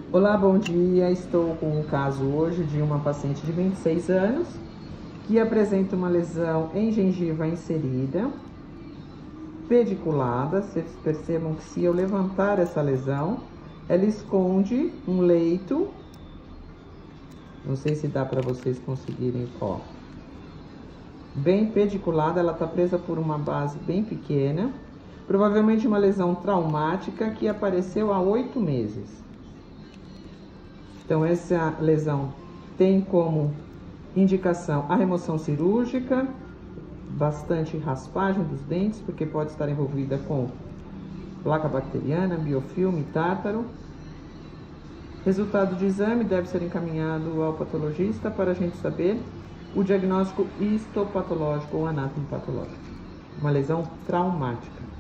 Olá, bom dia. Estou com um caso hoje de uma paciente de 26 anos que apresenta uma lesão em gengiva inserida, pediculada. Vocês percebam que se eu levantar essa lesão, ela esconde um leito. Não sei se dá para vocês conseguirem, ó. Bem pediculada, ela está presa por uma base bem pequena. Provavelmente uma lesão traumática que apareceu há 8 meses. Então, essa lesão tem como indicação a remoção cirúrgica, bastante raspagem dos dentes, porque pode estar envolvida com placa bacteriana, biofilme, tártaro. Resultado de exame deve ser encaminhado ao patologista para a gente saber o diagnóstico histopatológico ou anatomopatológico. Uma lesão traumática.